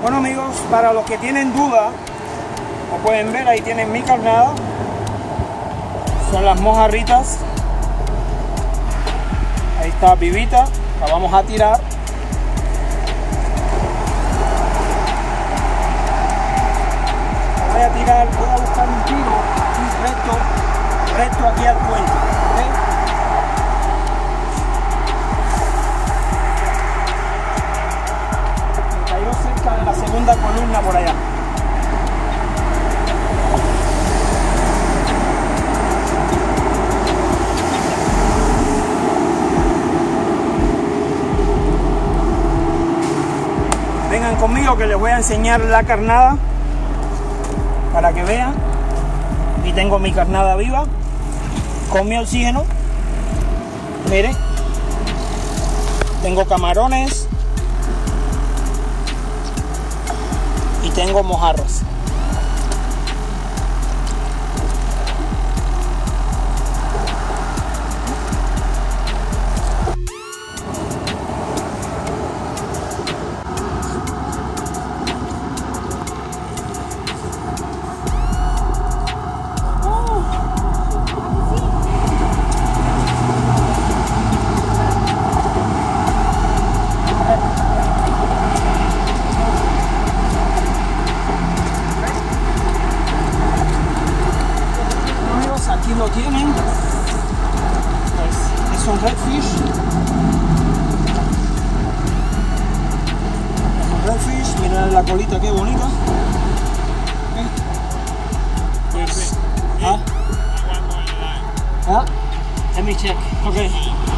Bueno amigos, para los que tienen duda, como pueden ver, ahí tienen mi carnada. Son las mojarritas. Ahí está vivita, la vamos a tirar. La voy a tirar, voy a buscar un tiro recto aquí al cuello. ¿Okay? Me cayó cerca de la segunda columna por allá. Vengan conmigo que les voy a enseñar la carnada para que vean. Y tengo mi carnada viva con mi oxígeno. Miren, tengo camarones y tengo mojarras. Aquí lo tienen, es un redfish. Es un redfish, miren la colita qué bonita. Pues, let me check. Okay.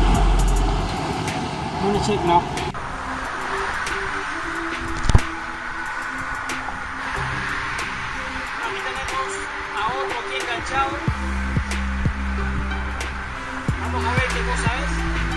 I'm gonna check now. Aquí tenemos a otro aquí enganchado. Vamos a ver qué cosa es.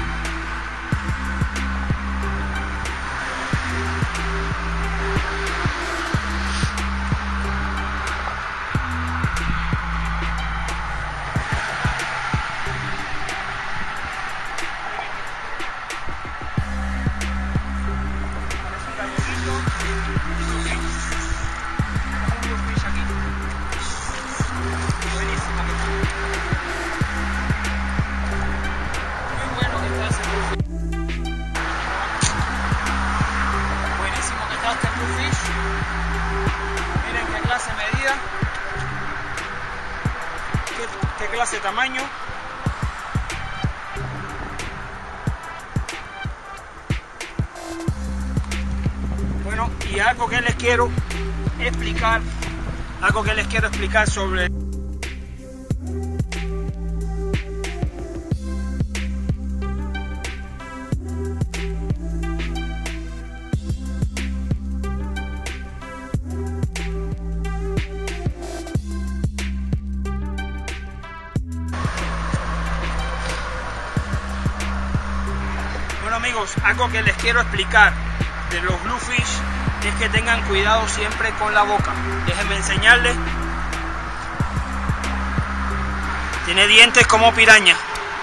Parece un galloguito. Un bluefish aquí. Buenísimo que está. Buenísimo que está este bluefish. Miren qué clase de medida, qué clase de tamaño. Bueno, y algo que les quiero explicar sobre amigos, algo que les quiero explicar de los bluefish es que tengan cuidado siempre con la boca. Déjenme enseñarles. Tiene dientes como piraña,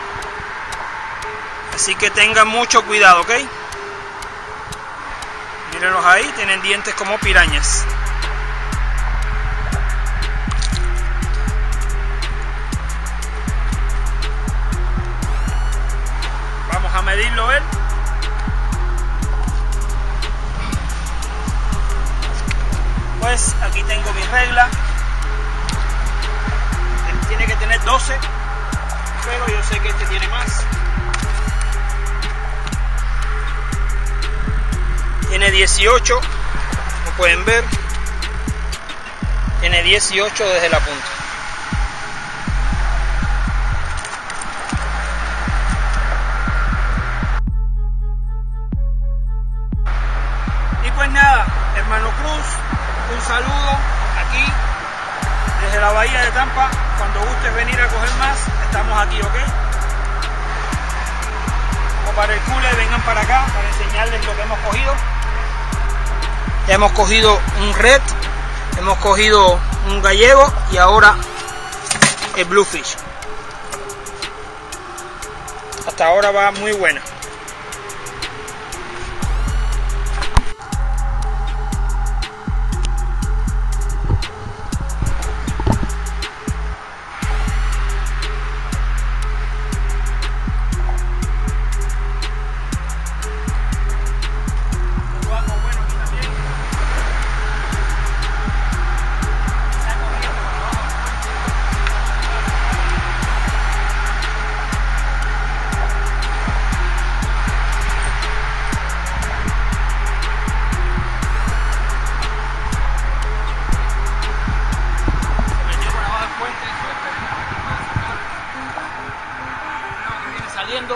así que tengan mucho cuidado, ¿ok? Mírenlos ahí, tienen dientes como pirañas. Vamos a medirlo él. Pues aquí tengo mi regla. Tiene que tener 12, pero yo sé que este tiene más. Tiene 18, como pueden ver. Tiene 18 desde la punta. Y pues nada, hermano Cruz, un saludo aquí desde la bahía de Tampa. Cuando gustes venir a coger más, estamos aquí, ¿ok? O para el cooler, vengan para acá para enseñarles lo que hemos cogido. Ya hemos cogido un red, hemos cogido un gallego y ahora el bluefish. Hasta ahora va muy buena. saliendo.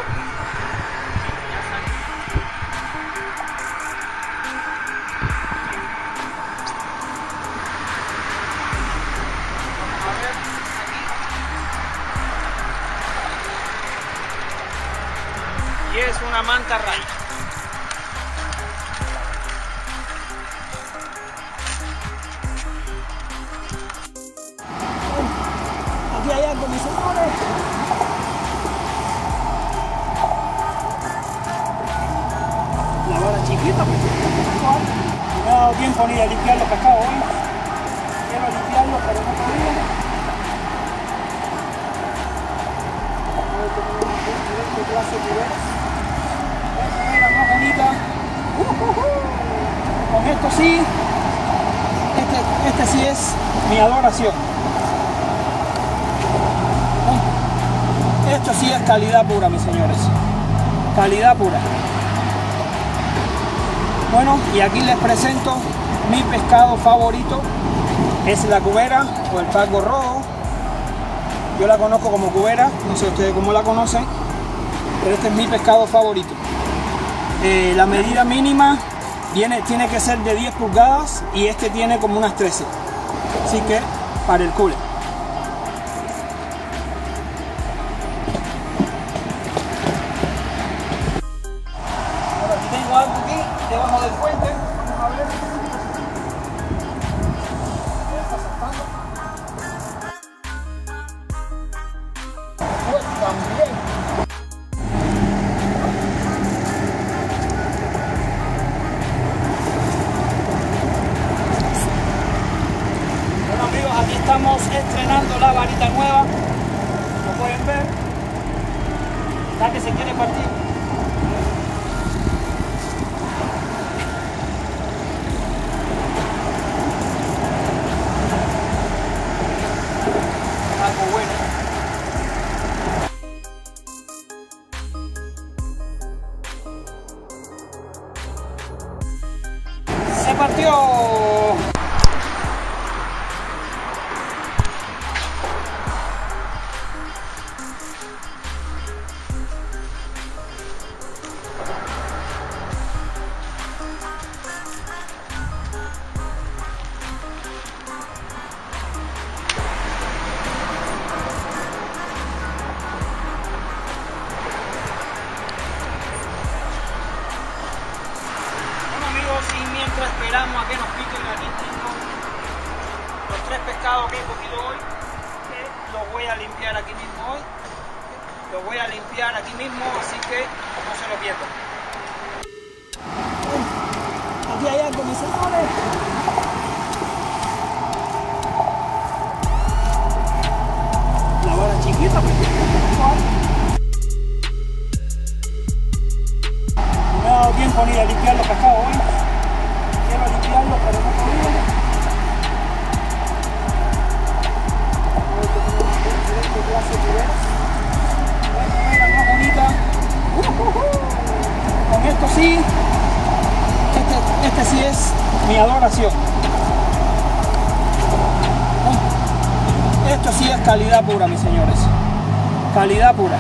Vamos a ver aquí. Y es una manta raya. Aquí hay algo, mis señores. La vara chiquita, pues. No me ha dado tiempo ni de limpiar los pescados hoy. Quiero limpiarlos, pero no podía. A ver qué clase de ves. Esta más bonita. Con esto sí. Este sí es mi adoración. Esto sí es calidad pura, mis señores. Calidad pura. Bueno, y aquí les presento mi pescado favorito. Es la cubera o el pargo rojo. Yo la conozco como cubera, no sé ustedes cómo la conocen, pero este es mi pescado favorito. La medida mínima tiene que ser de 10 pulgadas y este tiene como unas 13. Así que para el cooler. Ahora aquí tengo algo aquí debajo del puente. Vamos a ver. Ya está saltando. Pues también. Aquí estamos estrenando la varita nueva, como pueden ver, la que se quiere partir. Algo bueno. Se partió. Y mientras esperamos a que nos piquen, aquí tengo los 3 pescados que he cogido hoy, que los voy a limpiar aquí mismo hoy. Los voy a limpiar aquí mismo, así que no se lo pierdan. Aquí hay algo, mis señores. La vara chiquita, pues. No me ha dado tiempo ni de limpiar los pescados hoy. Quiero limpiarlos, pero no podía. A ver qué clase de ves. Esta más bonita. Con esto sí. Este sí es mi adoración. Esto sí es calidad pura, mis señores. Calidad pura.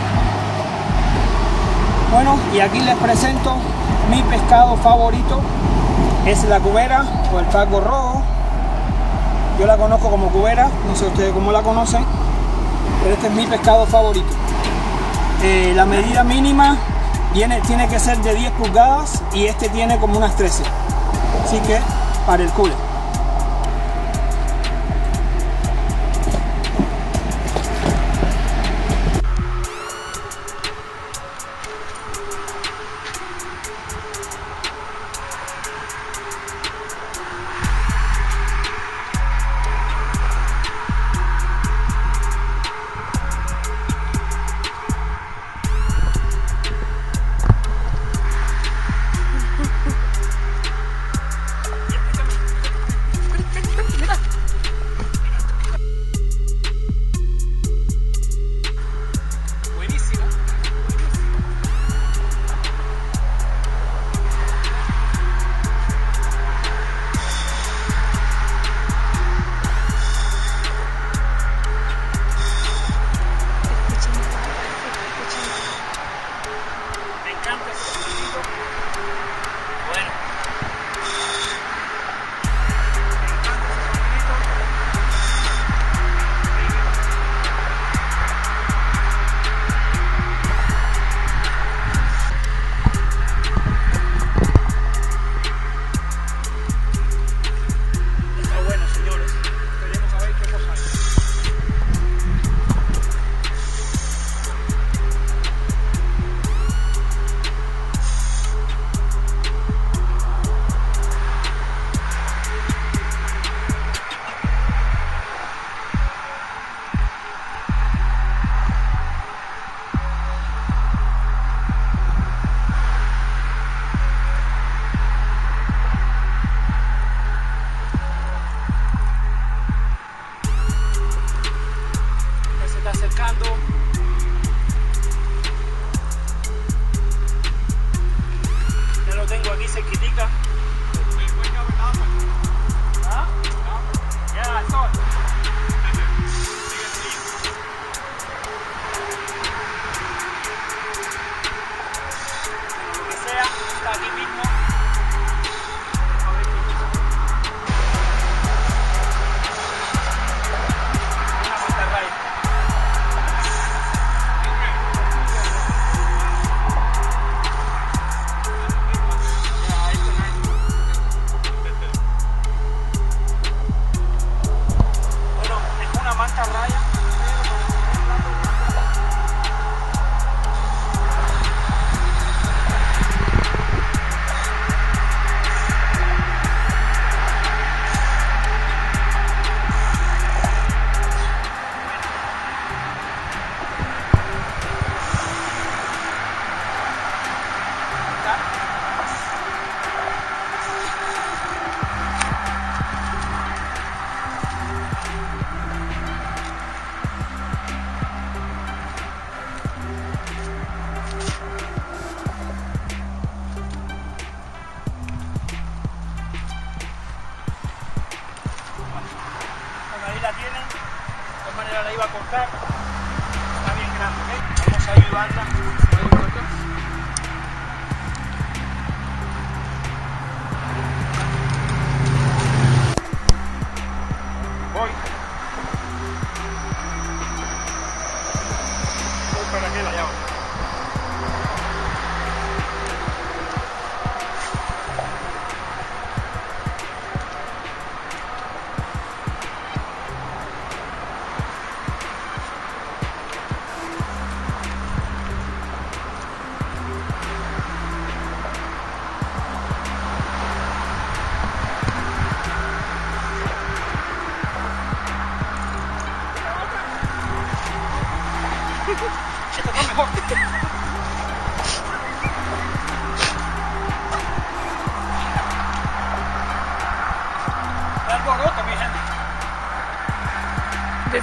Bueno, y aquí les presento mi pescado favorito. Es la cubera o el pargo rojo. Yo la conozco como cubera, no sé ustedes cómo la conocen, pero este es mi pescado favorito. La medida mínima tiene que ser de 10 pulgadas y este tiene como unas 13. Así que para el cooler.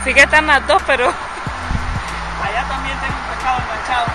Sí que están las dos, pero... Allá también tengo un pescado enganchado.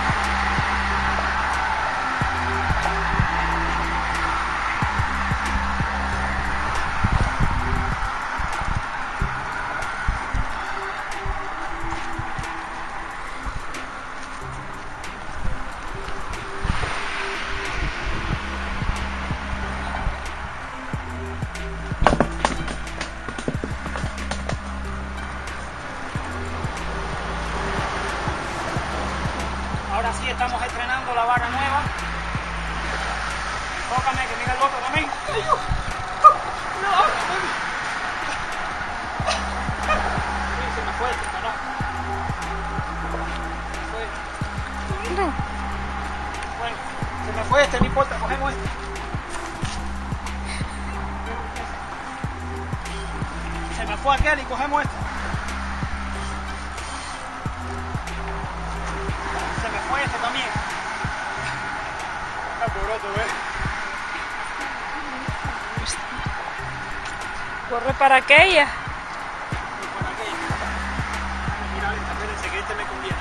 Ahora sí estamos estrenando la vara nueva. Enfócame que mira el otro también. Se me fue este carajo. Bueno, se me fue este, no importa, cogemos este. Se me fue aquel y cogemos este. Se me fue este también. Está poroto, ¿ves? Corre para aquella. Para aquella. Mira esta, espérense que este me conviene.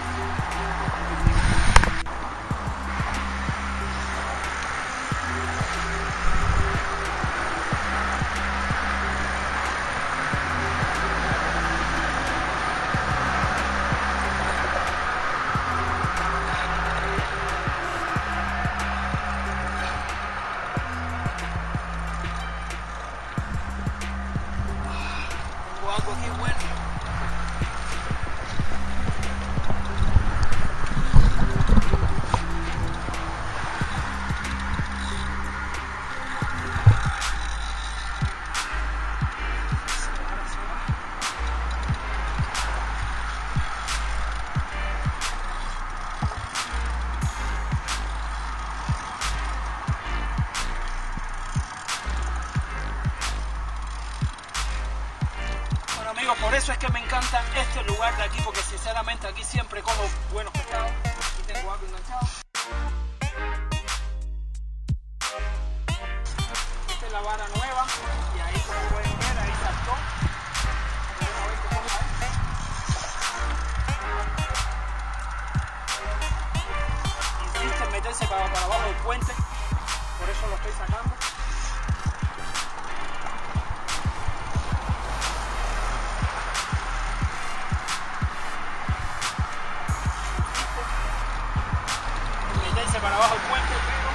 Algo aquí bueno. Amigos, por eso es que me encanta este lugar de aquí, porque sinceramente aquí siempre cojo buenos pescados. Aquí tengo algo enganchado. Esta es la vara nueva y ahí, como pueden ver, ahí saltó. Vamos a ver cómo va. Insiste en meterse para abajo del puente, por eso lo estoy sacando. Para abajo el puente, pero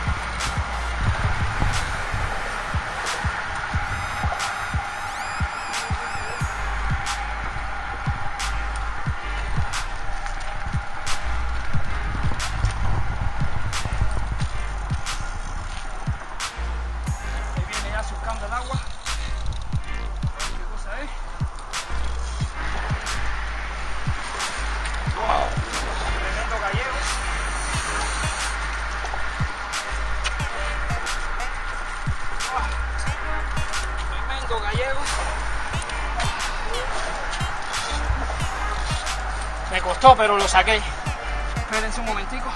ahí viene ya surcando el agua. ¿Qué cosa es? ¡Wow! Tremendo gallego. Gallego. Me costó, pero lo saqué. Espérense un momentico.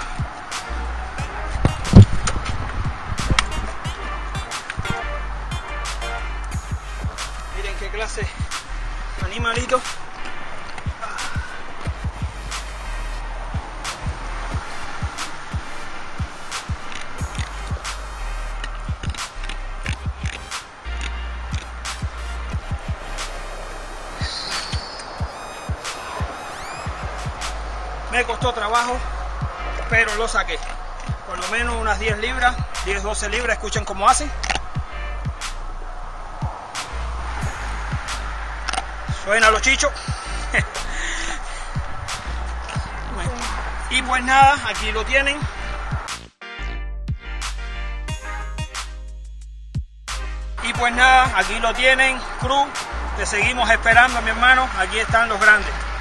Miren qué clase de animalito. Me costó trabajo, pero lo saqué. Por lo menos unas 10 libras, 10-12 libras, escuchen cómo hacen. Suena los chichos. Bueno, y pues nada, aquí lo tienen. Y pues nada, aquí lo tienen, crew. Te seguimos esperando, mi hermano. Aquí están los grandes.